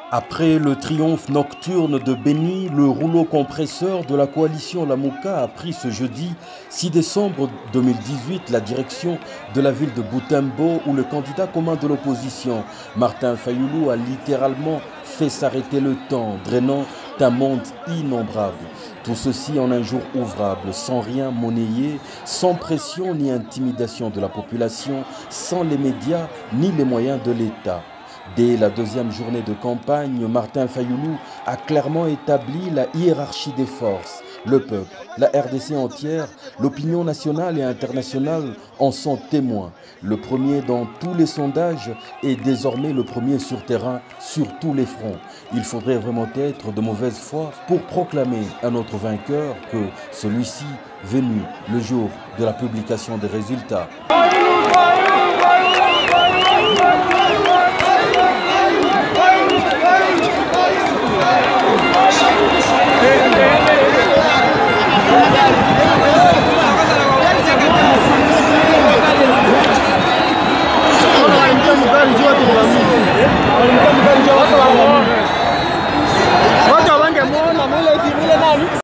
Après le triomphe nocturne de Beni, le rouleau compresseur de la coalition Lamouka a pris ce jeudi 6 décembre 2018 la direction de la ville de Boutembo où le candidat commun de l'opposition, Martin Fayoulou, a littéralement fait s'arrêter le temps, drainant un monde innombrable. Tout ceci en un jour ouvrable, sans rien monnayer, sans pression ni intimidation de la population, sans les médias ni les moyens de l'État. Dès la deuxième journée de campagne, Martin Fayoulou a clairement établi la hiérarchie des forces. Le peuple, la RDC entière, l'opinion nationale et internationale en sont témoins. Le premier dans tous les sondages est désormais le premier sur terrain, sur tous les fronts. Il faudrait vraiment être de mauvaise foi pour proclamer à notre vainqueur que celui-ci, venu le jour de la publication des résultats,